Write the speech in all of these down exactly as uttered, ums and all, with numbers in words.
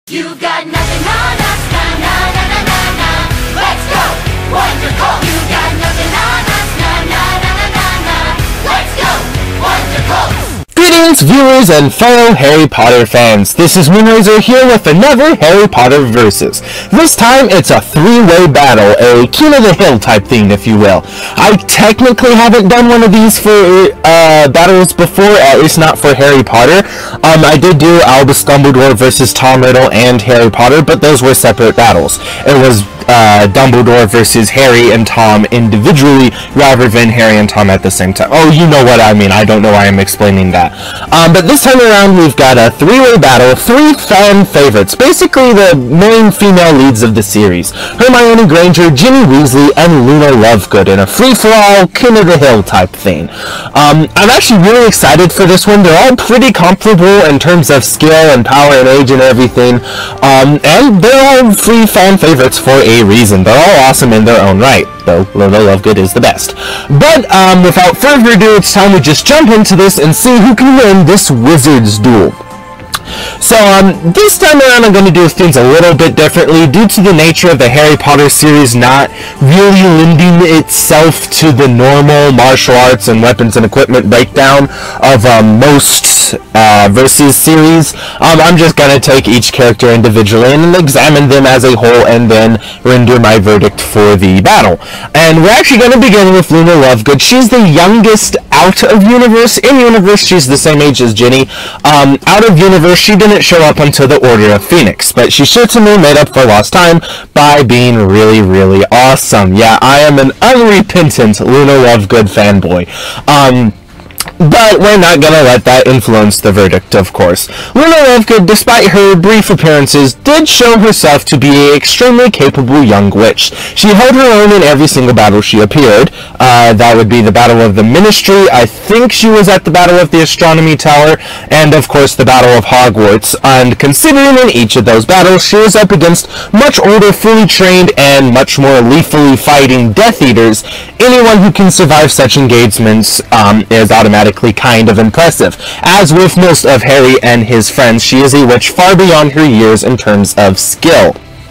You got nothing on us, na na na na na na. Let's go, wonderful. You got nothing on us, na na na na na na. Let's go, wonderful. Greetings, viewers and fellow Harry Potter fans. This is Moonrazer here with another Harry Potter Versus. This time it's a three-way battle, a King of the Hill type thing, if you will. I technically haven't done one of these for uh, battles before, at least not for Harry Potter. Um, I did do Albus Dumbledore versus Tom Riddle and Harry Potter, but those were separate battles. It was uh, Dumbledore versus Harry and Tom individually, rather than Harry and Tom at the same time. Oh, you know what I mean. I don't know why I'm explaining that. Um, but this time around, we've got a three-way battle, three fan favorites, basically the main female leads of the series. Hermione Granger, Ginny Weasley, and Luna Lovegood in a free-for-all, King of the Hill type thing. Um, I'm actually really excited for this one. They're all pretty comparable in terms of skill and power and age and everything. Um, and they're all free fan favorites for a reason. They're all awesome in their own right, though Luna Lovegood is the best. But um, without further ado, it's time to just jump into this and see who can win this Wizards duel. So, um, this time around I'm going to do things a little bit differently due to the nature of the Harry Potter series not really lending itself to the normal martial arts and weapons and equipment breakdown of um, most uh, Versus series. Um, I'm just going to take each character individually and examine them as a whole and then render my verdict for the battle. And we're actually going to begin with Luna Lovegood. She's the youngest out of universe. In universe, she's the same age as Ginny. Um, out of universe, she didn't show up until the Order of Phoenix, but she certainly made up for lost time by being really, really awesome. Yeah, I am an unrepentant Luna Lovegood fanboy. Um... But we're not gonna let that influence the verdict, of course. Luna Lovegood, despite her brief appearances, did show herself to be an extremely capable young witch. She held her own in every single battle she appeared. Uh, that would be the Battle of the Ministry. I think she was at the Battle of the Astronomy Tower, and of course the Battle of Hogwarts. And considering in each of those battles, she was up against much older, fully trained, and much more lethally fighting Death Eaters. Anyone who can survive such engagements um, is automatically kind of impressive. As with most of Harry and his friends, she is a witch far beyond her years in terms of skill.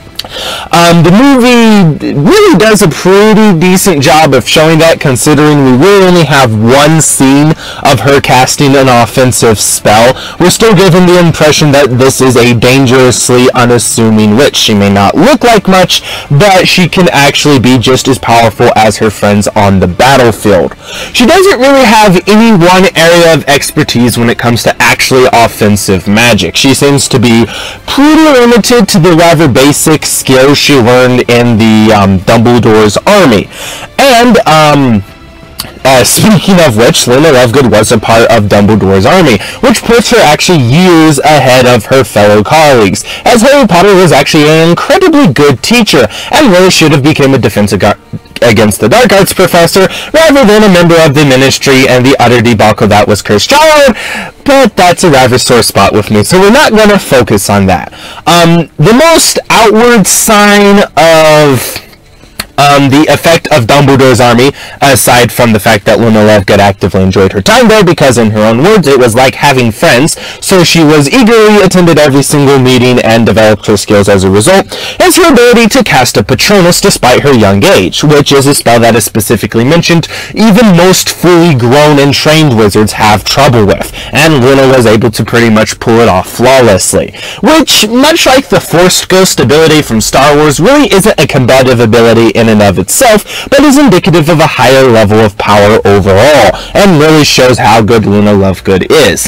Um, the movie really does a pretty decent job of showing that, considering we really only have one scene of her casting an offensive spell. We're still given the impression that this is a dangerously unassuming witch. She may not look like much, but she can actually be just as powerful as her friends on the battlefield. She doesn't really have any one area of expertise when it comes to actually offensive magic. She seems to be pretty limited to the rather basic skills she learned in the um, Dumbledore's army. And, um... Uh, speaking of which, Luna Lovegood was a part of Dumbledore's army, which puts her actually years ahead of her fellow colleagues, as Harry Potter was actually an incredibly good teacher, and really should have become a defense ag- against the dark arts professor, rather than a member of the Ministry and the utter debacle that was Cursed Child, but that's a rather sore spot with me, so we're not going to focus on that. Um, the most outward sign of Um, the effect of Dumbledore's army, aside from the fact that Luna Lovegood actively enjoyed her time there, because in her own words, it was like having friends, so she was eagerly attended every single meeting and developed her skills as a result, is her ability to cast a Patronus despite her young age, which is a spell that is specifically mentioned even most fully grown and trained wizards have trouble with, and Luna was able to pretty much pull it off flawlessly, which, much like the Force Ghost ability from Star Wars, really isn't a combative ability in and of itself, but is indicative of a higher level of power overall, and really shows how good Luna Lovegood is.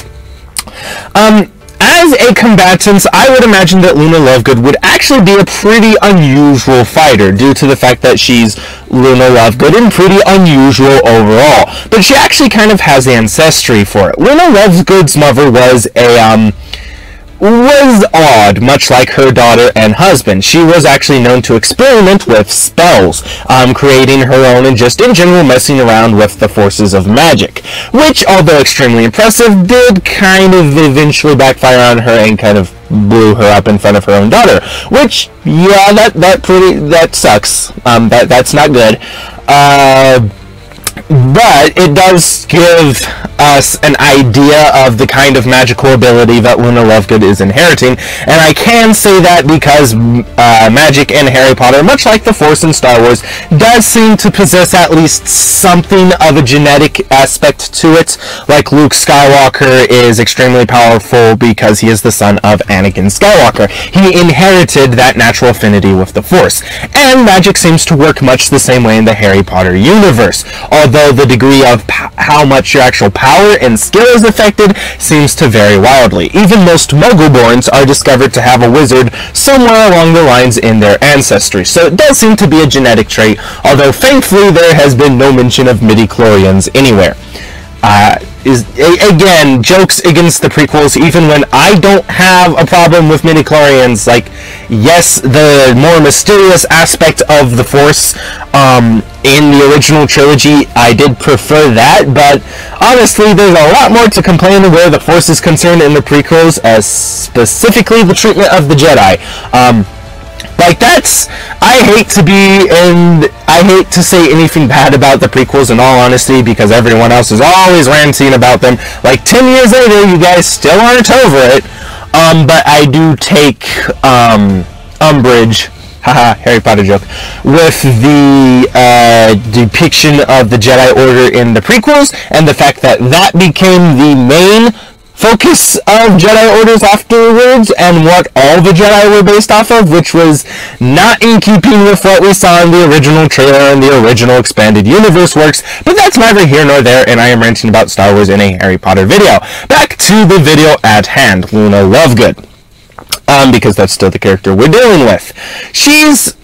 Um, as a combatant, I would imagine that Luna Lovegood would actually be a pretty unusual fighter, due to the fact that she's Luna Lovegood and pretty unusual overall, but she actually kind of has ancestry for it. Luna Lovegood's mother was a, um, was odd, much like her daughter and husband. She was actually known to experiment with spells, um, creating her own and just in general messing around with the forces of magic, which, although extremely impressive, did kind of eventually backfire on her and kind of blew her up in front of her own daughter, which, yeah, that, that pretty, that sucks. Um, that, that's not good. Uh... but it does give us an idea of the kind of magical ability that Luna Lovegood is inheriting, and I can say that because uh, magic in Harry Potter, much like the Force in Star Wars, does seem to possess at least something of a genetic aspect to it. Like Luke Skywalker is extremely powerful because he is the son of Anakin Skywalker. He inherited that natural affinity with the Force, and magic seems to work much the same way in the Harry Potter universe, although the degree of p- how much your actual power and skill is affected seems to vary wildly. Even most Muggle-borns are discovered to have a wizard somewhere along the lines in their ancestry, so it does seem to be a genetic trait, although thankfully there has been no mention of midi-chlorians anywhere. Uh, is a- again, jokes against the prequels, even when I don't have a problem with midi-chlorians. Like, yes, the more mysterious aspect of the Force um, in the original trilogy, I did prefer that, but honestly, there's a lot more to complain where the Force is concerned in the prequels, uh, specifically the treatment of the Jedi. Um, Like, that's, I hate to be, and I hate to say anything bad about the prequels in all honesty, because everyone else is always ranting about them. Like, ten years later, you guys still aren't over it. Um, but I do take, um, umbrage, haha, Harry Potter joke, with the, uh, depiction of the Jedi Order in the prequels, and the fact that that became the main focus of Jedi Orders afterwards, and what all the Jedi were based off of, which was not in keeping with what we saw in the original trailer and the original expanded universe works, but that's neither here nor there, and I am ranting about Star Wars in a Harry Potter video. Back to the video at hand, Luna Lovegood. Um, because that's still the character we're dealing with. She's...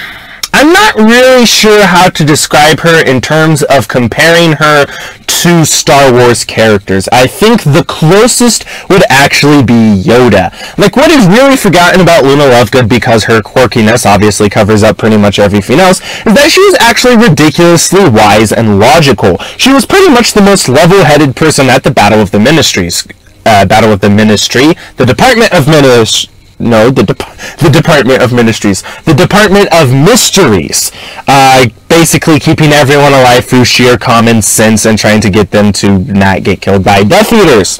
I'm not really sure how to describe her in terms of comparing her to Star Wars characters. I think the closest would actually be Yoda. Like, what is really forgotten about Luna Lovegood, because her quirkiness obviously covers up pretty much everything else, is that she was actually ridiculously wise and logical. She was pretty much the most level-headed person at the Battle of the Ministries. Uh, Battle of the Ministry. The Department of Ministry. No, the de- the Department of Ministries. The Department of Mysteries. Uh, basically keeping everyone alive through sheer common sense and trying to get them to not get killed by Death Eaters.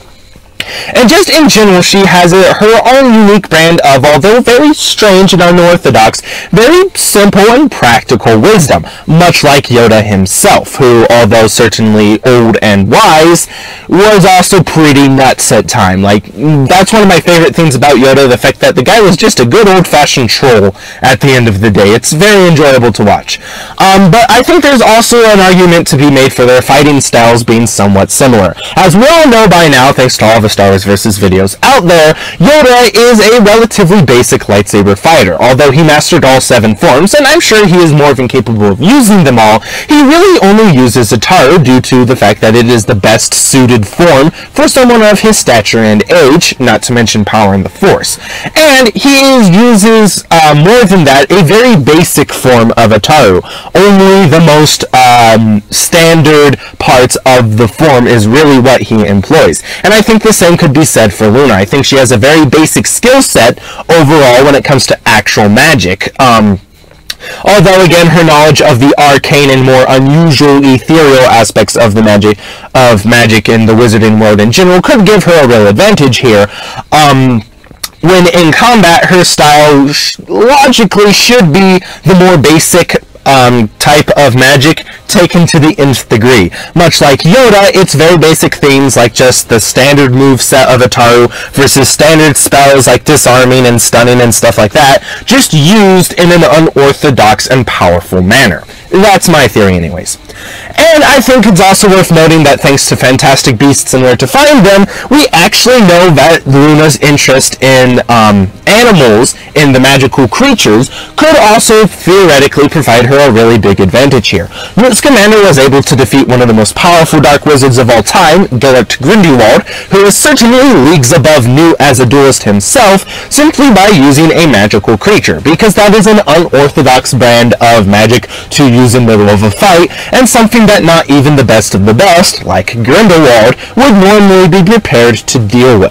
And just in general, she has a, her own unique brand of, although very strange and unorthodox, very simple and practical wisdom, much like Yoda himself, who, although certainly old and wise, was also pretty nuts at time. Like, that's one of my favorite things about Yoda, the fact that the guy was just a good old-fashioned troll at the end of the day. It's very enjoyable to watch. Um, but I think there's also an argument to be made for their fighting styles being somewhat similar. As we all know by now, thanks to all the Star Wars versus videos out there, Yoda is a relatively basic lightsaber fighter. Although he mastered all seven forms, and I'm sure he is more than capable of using them all, he really only uses Ataru due to the fact that it is the best suited form for someone of his stature and age, not to mention power in the Force. And he is, uses, uh, more than that, a very basic form of Ataru. Only the most um, standard parts of the form is really what he employs. And I think the same could be said for Luna. I think she has a very basic skill set overall when it comes to actual magic. Um, although, again, her knowledge of the arcane and more unusual ethereal aspects of the magic of magic in the wizarding world in general could give her a real advantage here. Um, when in combat, her style sh- logically should be the more basic Um, type of magic taken to the nth degree. Much like Yoda, it's very basic things like just the standard move set of Ataru versus standard spells like disarming and stunning and stuff like that, just used in an unorthodox and powerful manner. That's my theory anyways. And I think it's also worth noting that thanks to Fantastic Beasts and Where to Find Them, we actually know that Luna's interest in um, animals, in the magical creatures, could also theoretically provide her a really big advantage here. Newt Scamander was able to defeat one of the most powerful dark wizards of all time, Gellert Grindelwald, who is certainly leagues above Newt as a duelist himself, simply by using a magical creature, because that is an unorthodox brand of magic to use in the middle of a fight, and something that not even the best of the best, like Grindelwald, would normally be prepared to deal with.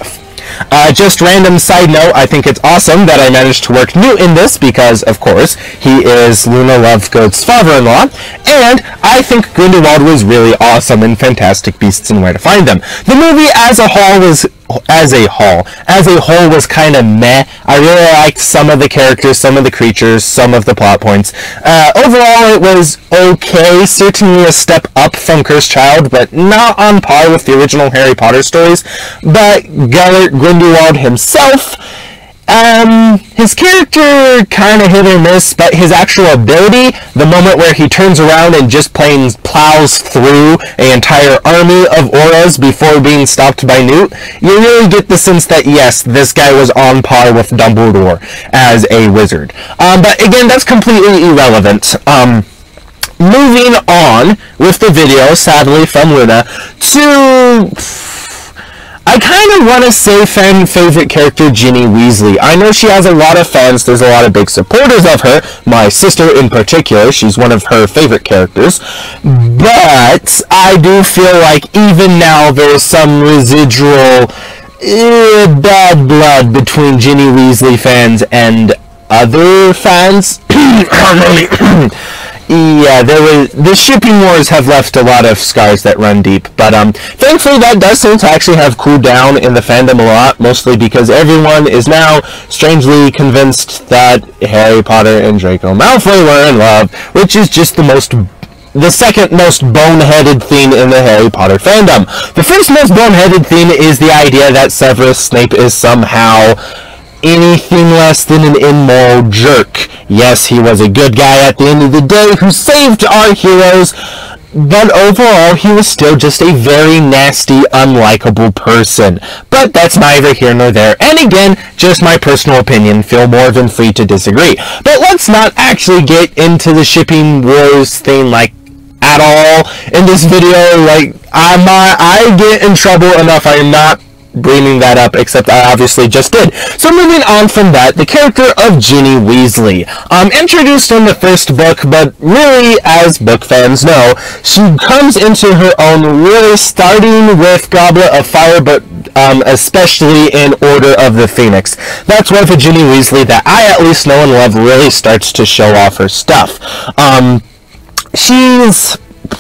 Uh, just random side note, I think it's awesome that I managed to work Newt in this because, of course, he is Luna Lovegood's father-in-law, and I think Grindelwald was really awesome in Fantastic Beasts and Where to Find Them. The movie as a whole was as a whole as a whole was kind of meh. I really liked some of the characters, some of the creatures, some of the plot points. Uh, overall, it was okay, certainly a step up from Cursed Child, but not on par with the original Harry Potter stories. But Gellert Grindelwald himself, Um, his character kind of hit or miss, but his actual ability, the moment where he turns around and just plain plows through an entire army of auras before being stopped by Newt, you really get the sense that, yes, this guy was on par with Dumbledore as a wizard. Um, but again, that's completely irrelevant. Um, moving on with the video, sadly, from Luna, to... I kind of want to say fan favorite character Ginny Weasley. I know she has a lot of fans, there's a lot of big supporters of her, my sister in particular, she's one of her favorite characters, but I do feel like even now there's some residual eh, bad blood between Ginny Weasley fans and other fans. Yeah, there was, the shipping wars have left a lot of scars that run deep, but um, thankfully that does seem to actually have cooled down in the fandom a lot, mostly because everyone is now strangely convinced that Harry Potter and Draco Malfoy were in love, which is just the most, the second most boneheaded thing in the Harry Potter fandom. The first most boneheaded thing is the idea that Severus Snape is somehow anything less than an immoral jerk. Yes, he was a good guy at the end of the day who saved our heroes, but overall he was still just a very nasty, unlikable person. But that's neither here nor there, and again, just my personal opinion, feel more than free to disagree. But let's not actually get into the shipping wars thing like at all in this video. Like, I'm not, I get in trouble enough, I am not bringing that up, except I obviously just did. So moving on from that, the character of Ginny Weasley. Um, introduced in the first book, but really, as book fans know, she comes into her own really starting with Goblet of Fire, but um, especially in Order of the Phoenix. That's where the Ginny Weasley that I at least know and love really starts to show off her stuff. Um, she's...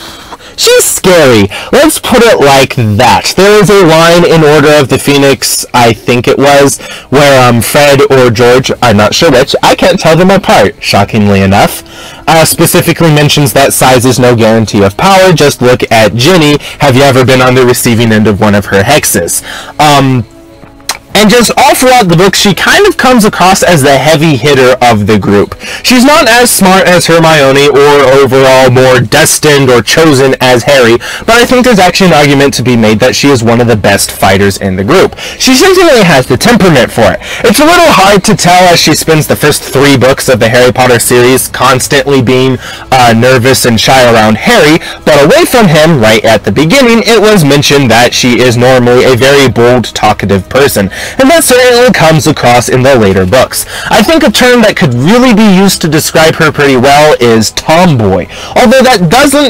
She's scary. Let's put it like that. There is a line in Order of the Phoenix, I think it was, where um, Fred or George, I'm not sure which, I can't tell them apart, shockingly enough, uh, specifically mentions that size is no guarantee of power. Just look at Ginny. Have you ever been on the receiving end of one of her hexes? Um... And just all throughout the book, she kind of comes across as the heavy hitter of the group. She's not as smart as Hermione or overall more destined or chosen as Harry, but I think there's actually an argument to be made that she is one of the best fighters in the group. She certainly has the temperament for it. It's a little hard to tell as she spends the first three books of the Harry Potter series constantly being uh, nervous and shy around Harry, but away from him, right at the beginning, it was mentioned that she is normally a very bold, talkative person. And that certainly comes across in the later books. I think a term that could really be used to describe her pretty well is tomboy. Although that doesn't...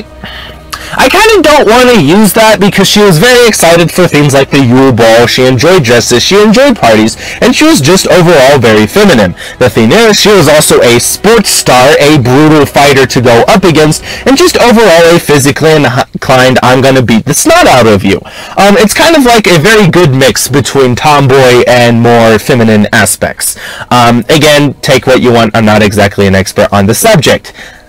I kind of don't want to use that because she was very excited for things like the Yule Ball, she enjoyed dresses, she enjoyed parties, and she was just overall very feminine. The thing is, she was also a sports star, a brutal fighter to go up against, and just overall a physically inclined, I'm gonna beat the snot out of you. Um, it's kind of like a very good mix between tomboy and more feminine aspects. Um, again, take what you want, I'm not exactly an expert on the subject.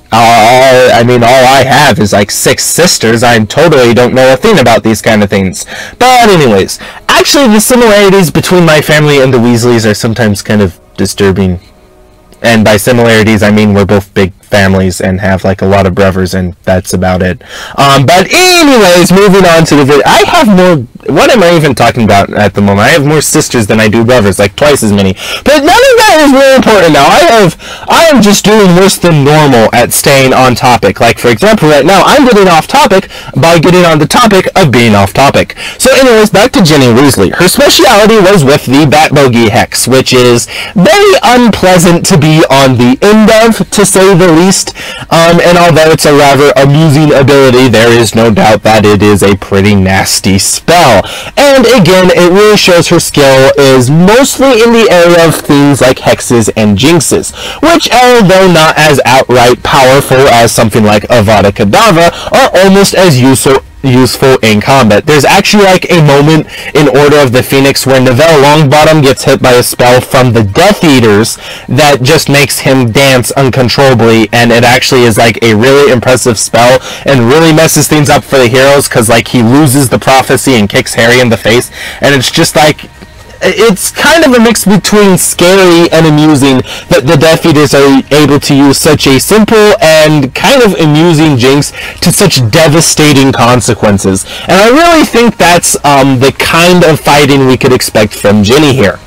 Uh, I mean, all I have is like six sisters. I totally don't know a thing about these kind of things. But anyways, actually the similarities between my family and the Weasleys are sometimes kind of disturbing. And by similarities, I mean we're both big families and have like a lot of brothers, and that's about it. Um, but anyways, moving on to the video. I have more... What am I even talking about at the moment? I have more sisters than I do brothers, like twice as many. But none of that is really important now. I have I am just doing worse than normal at staying on topic. Like, for example, right now, I'm getting off topic by getting on the topic of being off topic. So anyways, back to Ginny Weasley. Her speciality was with the Bat Bogey Hex, which is very unpleasant to be on the end of, to say the least. Um, and although it's a rather amusing ability, there is no doubt that it is a pretty nasty spell. And again, it really shows her skill is mostly in the area of things like hexes and jinxes, which, although not as outright powerful as something like Avada Kedavra, are almost as useful useful in combat. There's actually like a moment in Order of the Phoenix where Neville Longbottom gets hit by a spell from the Death Eaters that just makes him dance uncontrollably, and it actually is like a really impressive spell and really messes things up for the heroes, because like he loses the prophecy and kicks Harry in the face, and it's just like, it's kind of a mix between scary and amusing that the Death Eaters are able to use such a simple and kind of amusing jinx to such devastating consequences. And I really think that's um, the kind of fighting we could expect from Ginny here.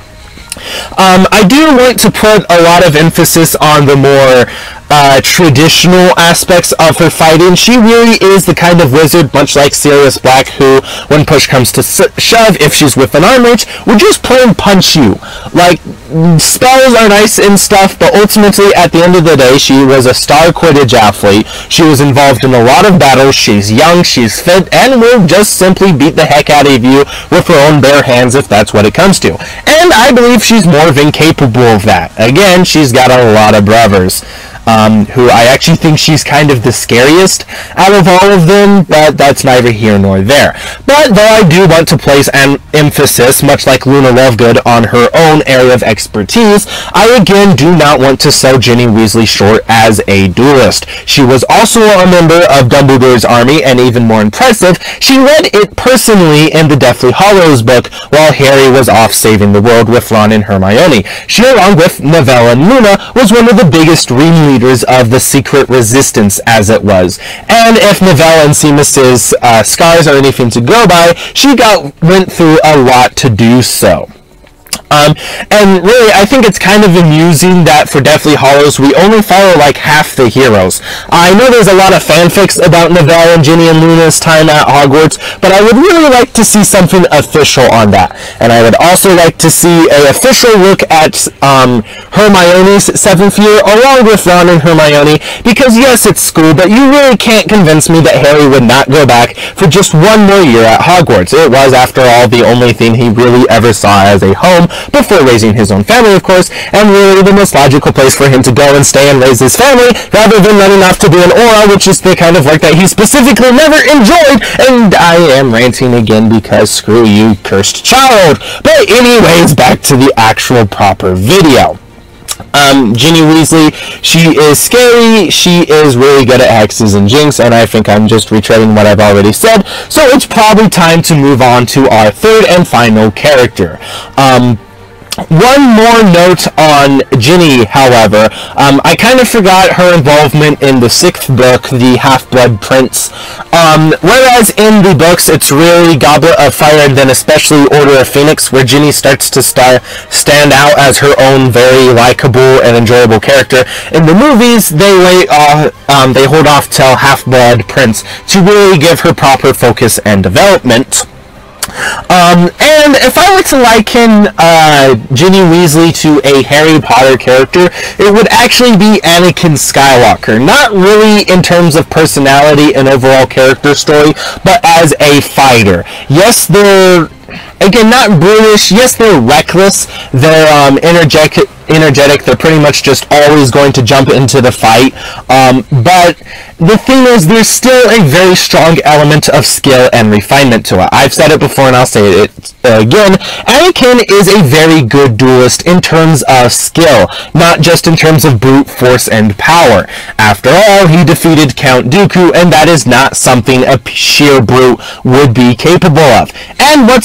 Um, I do want to put a lot of emphasis on the more uh, traditional aspects of her fighting. She really is the kind of wizard, much like Sirius Black, who, when push comes to shove, if she's with an arm reach, would just plain punch you. Like, spells are nice and stuff, but ultimately, at the end of the day, she was a star Quidditch athlete. She was involved in a lot of battles. She's young, she's fit, and will just simply beat the heck out of you with her own bare hands if that's what it comes to. And I believe she's more than capable of that. Again, she's got a lot of brothers. Um, who I actually think she's kind of the scariest out of all of them, but that's neither here nor there. But though I do want to place an emphasis, much like Luna Lovegood, on her own area of expertise, I again do not want to sell Ginny Weasley short as a duelist. She was also a member of Dumbledore's army, and even more impressive, she led it personally in the Deathly Hallows book while Harry was off saving the world with Ron and Hermione. She, along with Neville and Luna, was one of the biggest ringleaders of the Secret Resistance, as it was. And if Neville and Seamus's uh, scars are anything to go by, she got went through a lot to do so. Um, and really, I think it's kind of amusing that for Deathly Hallows, we only follow like half the heroes. I know there's a lot of fanfics about Neville and Ginny and Luna's time at Hogwarts, but I would really like to see something official on that. And I would also like to see an official look at um, Hermione's seventh year, along with Ron and Hermione, because yes, it's school, but you really can't convince me that Harry would not go back for just one more year at Hogwarts. It was, after all, the only thing he really ever saw as a home, before raising his own family, of course, and really the most logical place for him to go and stay and raise his family, rather than running off to do an aura, which is the kind of work that he specifically never enjoyed. And I am ranting again because screw you, cursed child. But anyways, back to the actual proper video. Um, Ginny Weasley, she is scary, she is really good at hexes and jinx, and I think I'm just retreading what I've already said, so it's probably time to move on to our third and final character. Um, One more note on Ginny, however. Um, I kind of forgot her involvement in the sixth book, the Half-Blood Prince. Um, whereas in the books, it's really Goblet of Fire and then especially Order of Phoenix, where Ginny starts to star stand out as her own very likable and enjoyable character. In the movies, they wait, uh, um, they hold off till Half-Blood Prince to really give her proper focus and development. Um, and if I were to liken uh, Ginny Weasley to a Harry Potter character, it would actually be Anakin Skywalker. Not really in terms of personality and overall character story, but as a fighter. Yes, they're, again, not brutish. Yes, they're reckless. They're um, energetic. energetic, they're pretty much just always going to jump into the fight, um, but the thing is, there's still a very strong element of skill and refinement to it. I've said it before and I'll say it again, Anakin is a very good duelist in terms of skill, not just in terms of brute force and power. After all, he defeated Count Dooku, and that is not something a sheer brute would be capable of. And what's more, he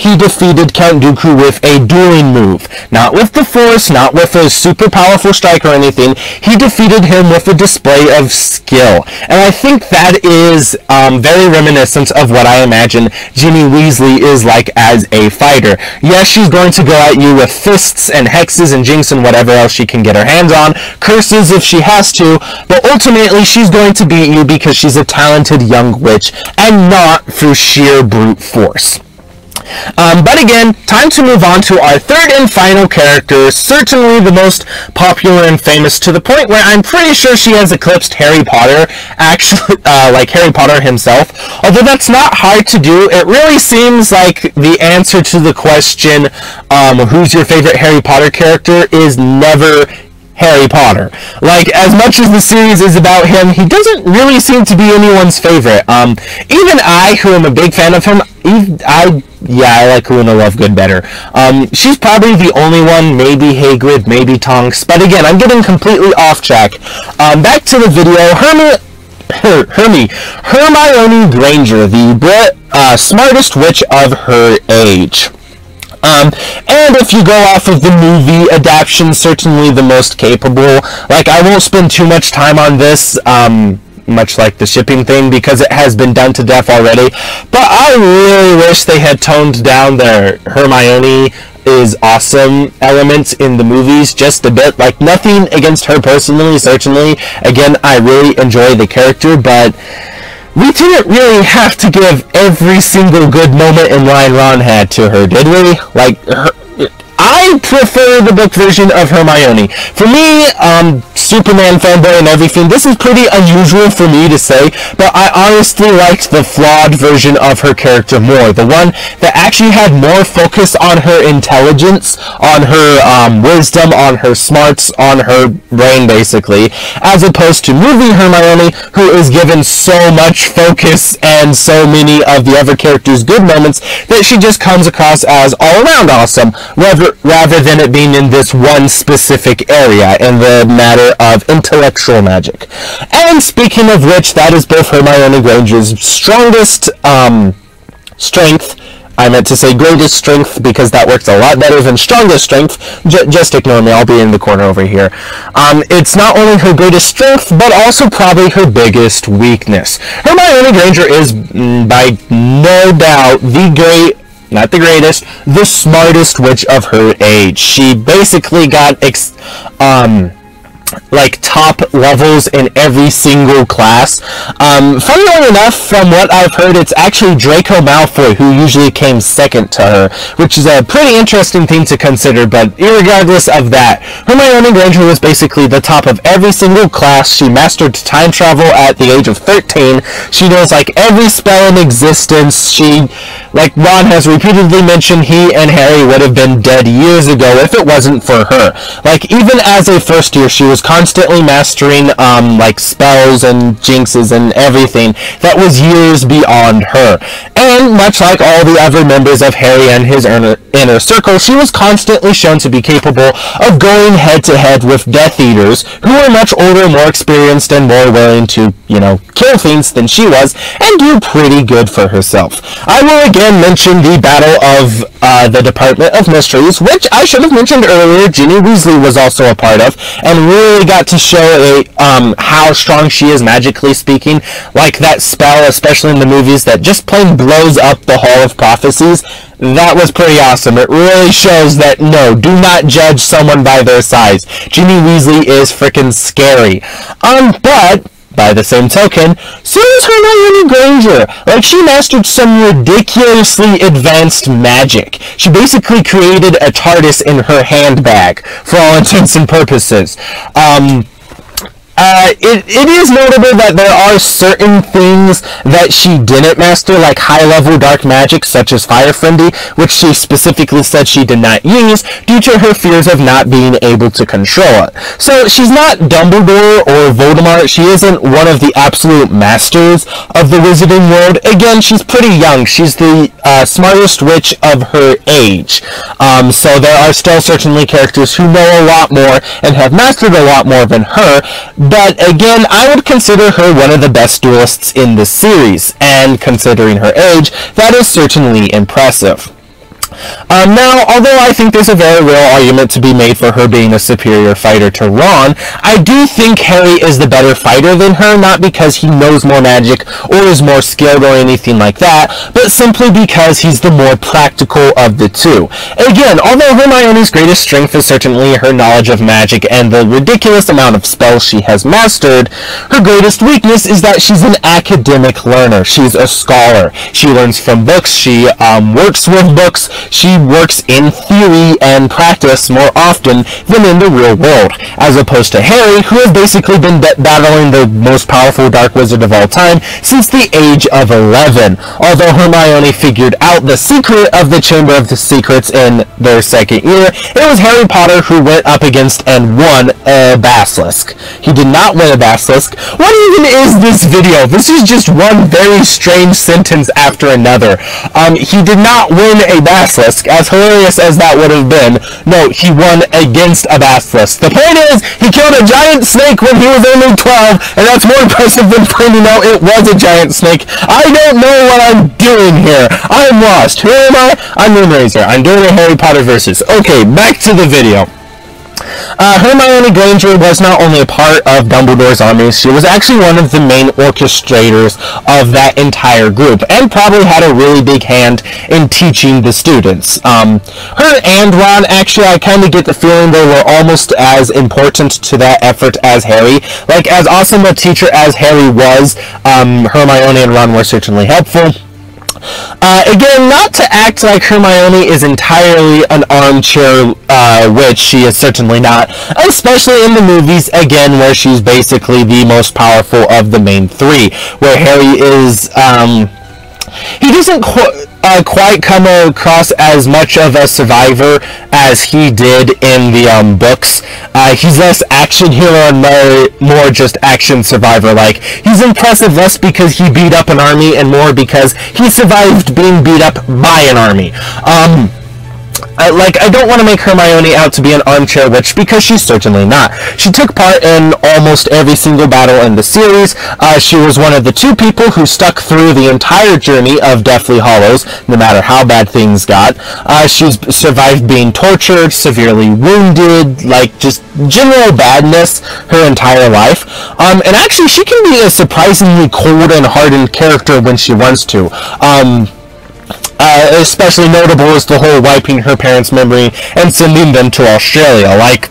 he defeated Count Dooku with a dueling move. Not with the Force, not with a super powerful strike or anything. He defeated him with a display of skill. And I think that is um, very reminiscent of what I imagine Ginny Weasley is like as a fighter. Yes, she's going to go at you with fists and hexes and jinx and whatever else she can get her hands on, curses if she has to, but ultimately she's going to beat you because she's a talented young witch and not through sheer brute force. Um, but again, time to move on to our third and final character, certainly the most popular and famous to the point where I'm pretty sure she has eclipsed Harry Potter, actually, uh, like Harry Potter himself. Although that's not hard to do, it really seems like the answer to the question, um, who's your favorite Harry Potter character, is never Harry Potter. Like, as much as the series is about him, he doesn't really seem to be anyone's favorite. Um, even I, who am a big fan of him, I, yeah, I like Luna Lovegood better. Um, she's probably the only one, maybe Hagrid, maybe Tonks, but again, I'm getting completely off track. Um, back to the video, Hermi, Her, Hermi, Hermione Granger, the Brit, uh, smartest witch of her age. Um, and if you go off of the movie adaptation, certainly the most capable. Like, I won't spend too much time on this, um, much like the shipping thing, because it has been done to death already. But I really wish they had toned down their Hermione is awesome elements in the movies just a bit. Like, nothing against her personally, certainly. Again, I really enjoy the character, but we didn't really have to give every single good moment in line Ron had to her, did we? Like, her, I prefer the book version of Hermione. For me, um, Superman fanboy and everything, this is pretty unusual for me to say, but I honestly liked the flawed version of her character more. The one that actually had more focus on her intelligence, on her um, wisdom, on her smarts, on her brain, basically, as opposed to movie Hermione, who is given so much focus and so many of the other characters' good moments that she just comes across as all-around awesome, rather rather than it being in this one specific area in the matter of intellectual magic. And speaking of which, that is both Hermione Granger's strongest um, strength. I meant to say greatest strength because that works a lot better than strongest strength. J just ignore me, I'll be in the corner over here. Um, it's not only her greatest strength, but also probably her biggest weakness. Hermione Granger is, mm, by no doubt, the great not the greatest, the smartest witch of her age. She basically got, ex um, like, top levels in every single class. Um, funnily enough, from what I've heard, it's actually Draco Malfoy who usually came second to her, which is a pretty interesting thing to consider, but irregardless of that, Hermione Granger was basically the top of every single class. She mastered time travel at the age of thirteen. She knows, like, every spell in existence. She, like Ron has repeatedly mentioned, he and Harry would have been dead years ago if it wasn't for her. Like, even as a first year, she was constantly mastering, um, like, spells and jinxes and everything that was years beyond her. And much like all the other members of Harry and his inner, inner circle, she was constantly shown to be capable of going head-to-head with Death Eaters, who were much older, more experienced, and more willing to, you know, kill things than she was, and do pretty good for herself. I will again mention the Battle of uh, the Department of Mysteries, which I should have mentioned earlier, Ginny Weasley was also a part of, and really got to show a, um, how strong she is magically speaking. Like that spell, especially in the movies, that just plain blows up the Hall of Prophecies. That was pretty awesome. It really shows that, no, do not judge someone by their size. Ginny Weasley is frickin' scary. Um, but by the same token, so is Hermione Granger. Like, she mastered some ridiculously advanced magic. She basically created a TARDIS in her handbag, for all intents and purposes. Um... Uh, it, it is notable that there are certain things that she didn't master, like high-level dark magic, such as Fire Friendly, which she specifically said she did not use due to her fears of not being able to control it. So she's not Dumbledore or Voldemort. She isn't one of the absolute masters of the wizarding world. Again, she's pretty young. She's the uh, smartest witch of her age. Um, so there are still certainly characters who know a lot more and have mastered a lot more than her. But again, I would consider her one of the best duelists in the series, and considering her age, that is certainly impressive. Um, now, although I think there's a very real argument to be made for her being a superior fighter to Ron, I do think Harry is the better fighter than her, not because he knows more magic or is more skilled or anything like that, but simply because he's the more practical of the two. Again, although Hermione's greatest strength is certainly her knowledge of magic and the ridiculous amount of spells she has mastered, her greatest weakness is that she's an academic learner. She's a scholar. She learns from books. She um, works with books. She works in theory and practice more often than in the real world, as opposed to Harry, who has basically been b- battling the most powerful dark wizard of all time since the age of eleven. Although Hermione figured out the secret of the Chamber of the Secrets in their second year, it was Harry Potter who went up against and won a basilisk. He did not win a basilisk. What even is this video? This is just one very strange sentence after another. Um, he did not win a basilisk, as hilarious as that would have been. No, he won against a basilisk. The point is, he killed a giant snake when he was only twelve, and that's more impressive than finding out it was a giant snake. I don't know what I'm doing here. I'm lost. Who am I? I'm Moonrazer. I'm doing a Harry Potter versus. Okay, back to the video. Uh, Hermione Granger was not only a part of Dumbledore's army, she was actually one of the main orchestrators of that entire group, and probably had a really big hand in teaching the students. Um, her and Ron, actually, I kind of get the feeling they were almost as important to that effort as Harry. Like, as awesome a teacher as Harry was, um, Hermione and Ron were certainly helpful. Uh, again, not to act like Hermione is entirely an armchair uh, witch, she is certainly not, especially in the movies, again, where she's basically the most powerful of the main three, where Harry is, um, he doesn't qu- uh, quite come across as much of a survivor as he did in the um, books. Uh, he's less action hero and more, more just action survivor. Like, he's impressive less because he beat up an army and more because he survived being beat up by an army. Um... I, like, I don't want to make Hermione out to be an armchair witch, because she's certainly not. She took part in almost every single battle in the series. Uh, she was one of the two people who stuck through the entire journey of Deathly Hallows, no matter how bad things got. Uh, she's survived being tortured, severely wounded, like, just general badness her entire life. Um, and actually, she can be a surprisingly cold and hardened character when she wants to. Um... Uh, especially notable is the whole wiping her parents' memory and sending them to Australia. Like,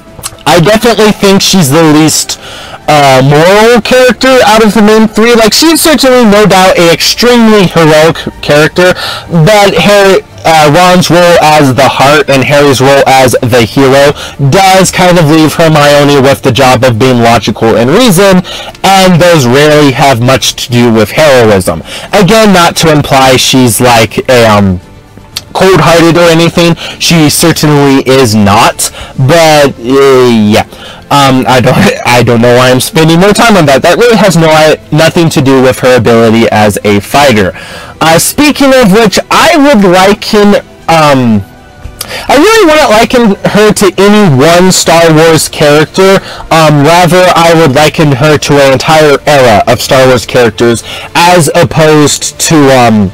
I definitely think she's the least uh, moral character out of the main three. Like, she's certainly no doubt an extremely heroic character, but Harry, uh, Ron's role as the heart and Harry's role as the hero does kind of leave Hermione with the job of being logical and reason, and those rarely have much to do with heroism. Again, not to imply she's like a, um, cold-hearted or anything. She certainly is not, but uh, yeah, um, I don't, I don't know why I'm spending more time on that. That really has no, nothing to do with her ability as a fighter. Uh, speaking of which, I would liken, um, I really wouldn't liken her to any one Star Wars character. Um, rather, I would liken her to an entire era of Star Wars characters, as opposed to, um,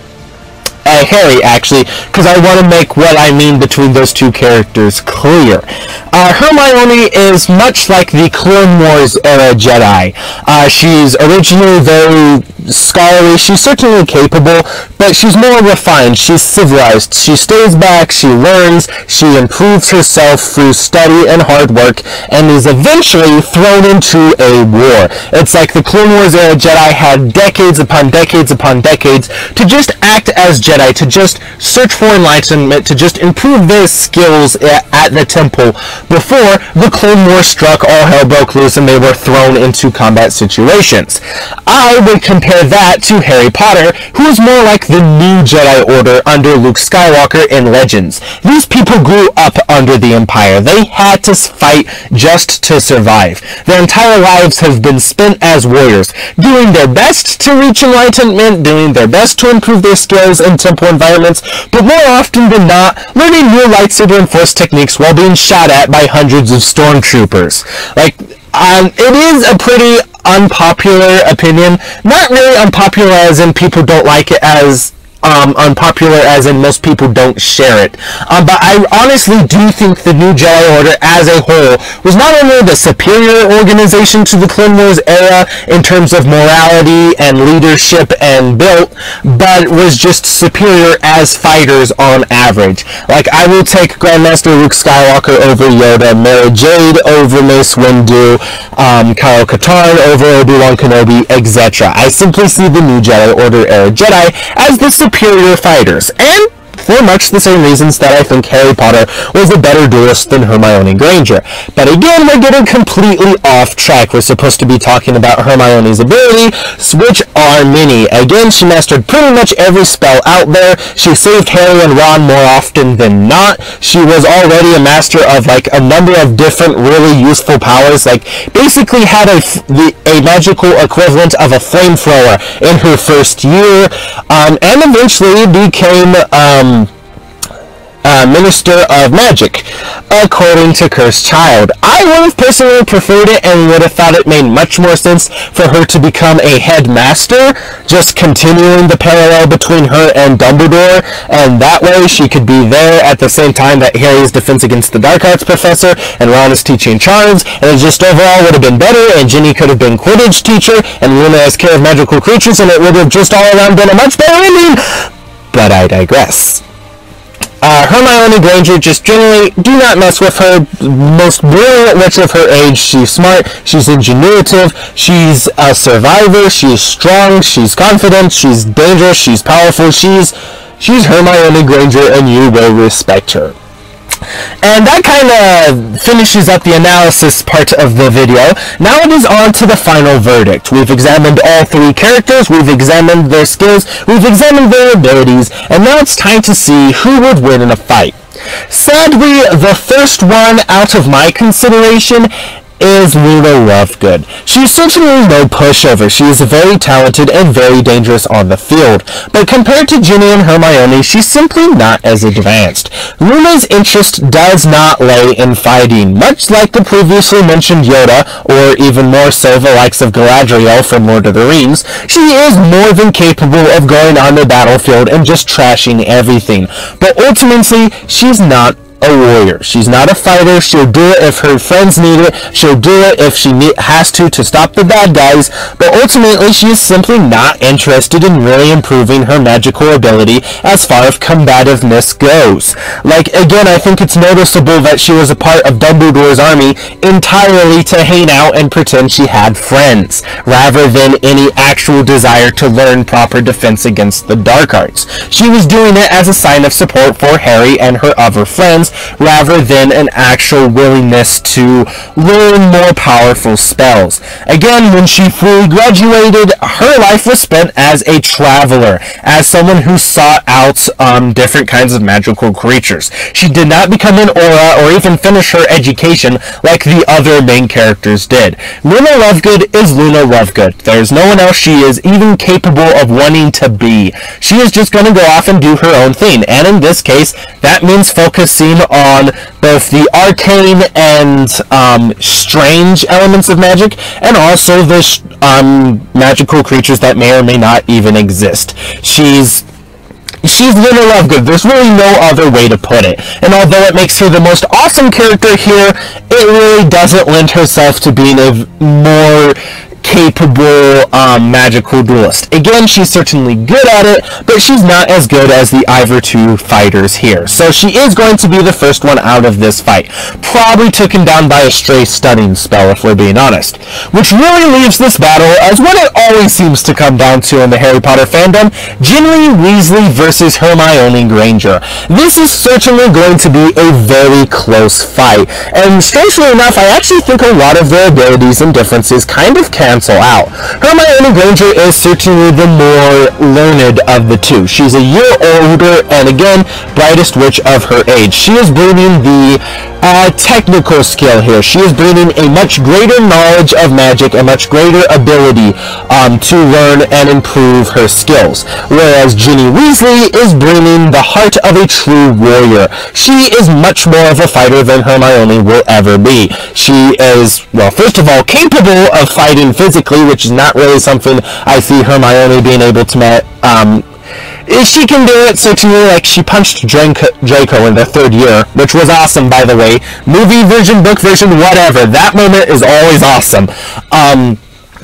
Uh, Harry, actually, because I want to make what I mean between those two characters clear. Uh, Hermione is much like the Clone Wars era Jedi. Uh, she's originally very scholarly, she's certainly capable, but she's more refined, she's civilized, she stays back, she learns, she improves herself through study and hard work, and is eventually thrown into a war. It's like the Clone Wars era Jedi had decades upon decades upon decades to just act as Jedi, to just search for enlightenment, to just improve their skills at the temple before the Clone Wars struck, all hell broke loose, and they were thrown into combat situations. I would compare that to Harry Potter, who is more like the new Jedi Order under Luke Skywalker in Legends. These people grew up under the Empire. They had to fight just to survive. Their entire lives have been spent as warriors, doing their best to reach enlightenment, doing their best to improve their skills in temple environments, but more often than not, learning new lightsaber and force techniques while being shot at by hundreds of stormtroopers. Like, um, it is a pretty unpopular opinion. Not really unpopular as in people don't like it as um, unpopular, as in most people don't share it. Um, but I honestly do think the New Jedi Order as a whole was not only the superior organization to the Clone Wars era in terms of morality and leadership and built, but was just superior as fighters on average. Like, I will take Grandmaster Luke Skywalker over Yoda, Mara Jade over Mace Windu, um, Kyle Katarn over Obi-Wan Kenobi, et cetera. I simply see the New Jedi Order era Jedi as the superior fighters, and for much the same reasons that I think Harry Potter was a better duelist than Hermione Granger. But again, we're getting completely off track. We're supposed to be talking about Hermione's abilities, which are many. Again, she mastered pretty much every spell out there. She saved Harry and Ron more often than not. She was already a master of like a number of different really useful powers, like basically had a, the, a magical equivalent of a flamethrower in her first year, um, and eventually became um, Uh, Minister of Magic, according to Cursed Child. I would have personally preferred it and would have thought it made much more sense for her to become a headmaster, just continuing the parallel between her and Dumbledore, and that way she could be there at the same time that Harry is Defense Against the Dark Arts professor and Ron is teaching charms, and it just overall would have been better, and Ginny could have been Quidditch teacher, and Luna has care of magical creatures, and it would have just all around been a much better ending. But I digress. Uh, Hermione Granger, just generally, do not mess with her. Most brilliant witch of her age. She's smart, she's ingenuitive, she's a survivor, she's strong, she's confident, she's dangerous, she's powerful, she's, she's Hermione Granger, and you will respect her. And that kind of finishes up the analysis part of the video. Now it is on to the final verdict. We've examined all three characters, we've examined their skills, we've examined their abilities, and now it's time to see who would win in a fight. Sadly, the first one out of my consideration is Luna Lovegood. She's certainly no pushover. She is very talented and very dangerous on the field, but compared to Ginny and Hermione, she's simply not as advanced. Luna's interest does not lay in fighting, much like the previously mentioned Yoda, or even more so the likes of Galadriel from Lord of the Rings. She is more than capable of going on the battlefield and just trashing everything, but ultimately, she's not a warrior. She's not a fighter. She'll do it if her friends need it. She'll do it if she need, has to to stop the bad guys, but ultimately she is simply not interested in really improving her magical ability as far as combativeness goes. Like, again, I think it's noticeable that she was a part of Dumbledore's army entirely to hang out and pretend she had friends, rather than any actual desire to learn proper defense against the dark arts. She was doing it as a sign of support for Harry and her other friends, rather than an actual willingness to learn more powerful spells. Again, when she fully graduated, her life was spent as a traveler, as someone who sought out um, different kinds of magical creatures. She did not become an aura or even finish her education like the other main characters did. Luna Lovegood is Luna Lovegood. There's no one else she is even capable of wanting to be. She is just going to go off and do her own thing, and in this case, that means focusing on both the arcane and um, strange elements of magic, and also the um, magical creatures that may or may not even exist. She's She's Luna Lovegood. There's really no other way to put it. And although it makes her the most awesome character here, it really doesn't lend herself to being a more capable um, magical duelist. Again, she's certainly good at it, but she's not as good as the other two fighters here. So she is going to be the first one out of this fight. Probably taken down by a stray stunning spell, if we're being honest. Which really leaves this battle as what it always seems to come down to in the Harry Potter fandom: Ginny Weasley versus Hermione Granger. This is certainly going to be a very close fight, and strangely enough, I actually think a lot of their abilities and differences kind of cancel out. Hermione Granger is certainly the more learned of the two. She's a year older, and again, brightest witch of her age. She is bringing the uh, technical skill here. She is bringing a much greater knowledge of magic, a much greater ability um, to learn and improve her skills. Whereas Ginny Weasley is bringing the heart of a true warrior. She is much more of a fighter than Hermione will ever be. She is, well, first of all, capable of fighting physically, which is not really something I see Hermione being able to ma- um, If she can do it, certainly, like, she punched Draco, Draco in the third year, which was awesome, by the way. Movie version, book version, whatever. That moment is always awesome. Um,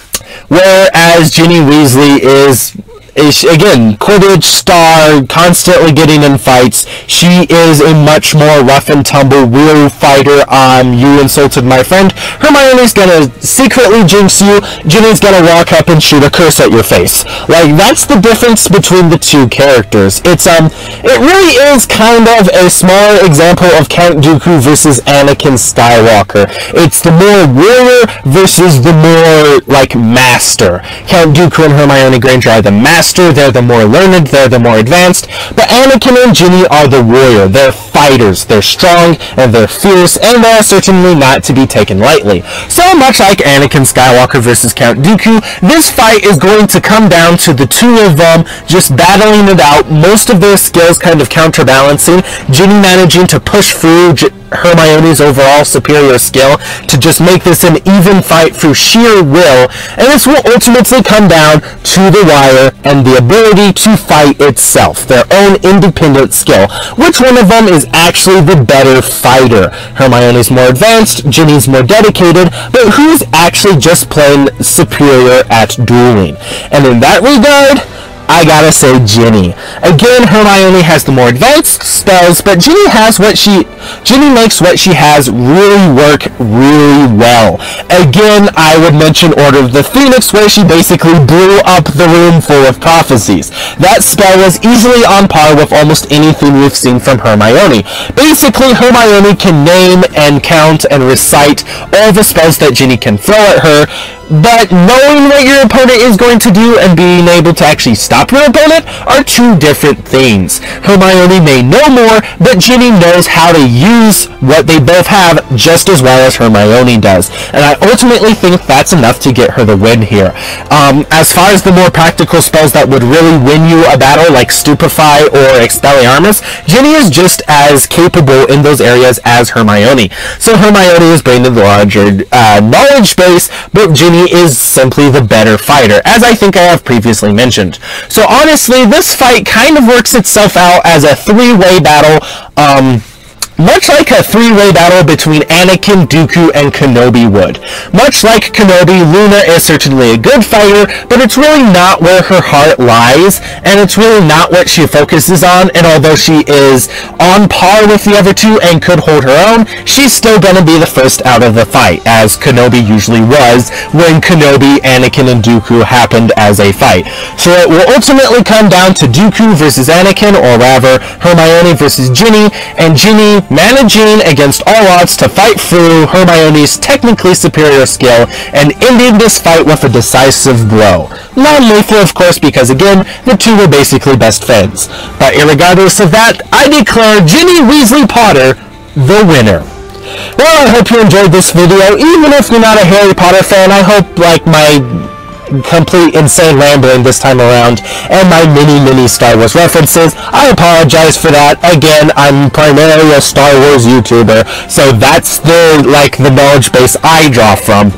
whereas Ginny Weasley is... is, again, Quidditch star, constantly getting in fights. She is a much more rough and tumble, real fighter. Um, you insulted my friend. Hermione's gonna secretly jinx you. Ginny's gonna walk up and shoot a curse at your face. Like, that's the difference between the two characters. It's, um, it really is kind of a smaller example of Count Dooku versus Anakin Skywalker. It's the more warrior versus the more, like, master. Count Dooku and Hermione Granger are the master. They're the more learned, they're the more advanced, but Anakin and Ginny are the warrior. They're fighters, they're strong, and they're fierce, and they're certainly not to be taken lightly. So much like Anakin Skywalker versus Count Dooku, this fight is going to come down to the two of them just battling it out, most of their skills kind of counterbalancing, Ginny managing to push through G Hermione's overall superior skill to just make this an even fight through sheer will, and this will ultimately come down to the wire and the ability to fight itself, their own independent skill. Which one of them is actually the better fighter? Hermione's more advanced, Ginny's more dedicated, but who's actually just plain superior at dueling? And in that regard, I gotta say Ginny. Again, Hermione has the more advanced spells, but Ginny has what she... Ginny makes what she has really work really well. Again, I would mention Order of the Phoenix, where she basically blew up the room full of prophecies. That spell was easily on par with almost anything we've seen from Hermione. Basically, Hermione can name and count and recite all the spells that Ginny can throw at her, but knowing what your opponent is going to do and being able to actually stop your opponent are two different things. Hermione may know more, but Ginny knows how to use what they both have just as well as Hermione does. And I ultimately think that's enough to get her the win here. Um, as far as the more practical spells that would really win you a battle, like Stupefy or Expelliarmus, Ginny is just as capable in those areas as Hermione. So Hermione is bringing the larger uh, knowledge base, but Ginny is simply the better fighter, as I think I have previously mentioned. So honestly, this fight kind of works itself out as a three-way battle, um, much like a three-way battle between Anakin, Dooku, and Kenobi would. Much like Kenobi, Luna is certainly a good fighter, but it's really not where her heart lies, and it's really not what she focuses on, and although she is on par with the other two and could hold her own, she's still gonna be the first out of the fight, as Kenobi usually was when Kenobi, Anakin, and Dooku happened as a fight. So it will ultimately come down to Dooku versus Anakin, or rather, Hermione versus Ginny, and Ginny managing against all odds to fight through Hermione's technically superior skill and ending this fight with a decisive blow. Non-lethal, of course, because again, the two were basically best friends. But irregardless of that, I declare Ginny Weasley Potter the winner. Well, I hope you enjoyed this video. Even if you're not a Harry Potter fan, I hope, like, my complete insane rambling this time around and my many many Star Wars references, I apologize for that. Again, I'm primarily a Star Wars YouTuber, so that's the like the knowledge base I draw from.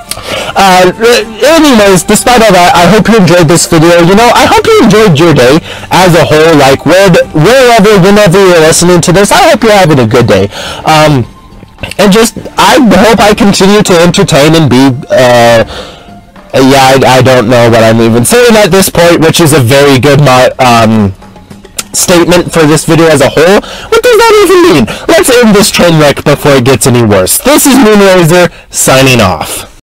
Uh, anyways, despite all that, I hope you enjoyed this video. You know, I hope you enjoyed your day as a whole, like where, wherever, whenever you're listening to this, I hope you're having a good day. Um, and just, I hope I continue to entertain and be, uh, yeah, I, I don't know what I'm even saying at this point, which is a very good um, statement for this video as a whole. What does that even mean? Let's end this train wreck before it gets any worse. This is Moonrazer, signing off.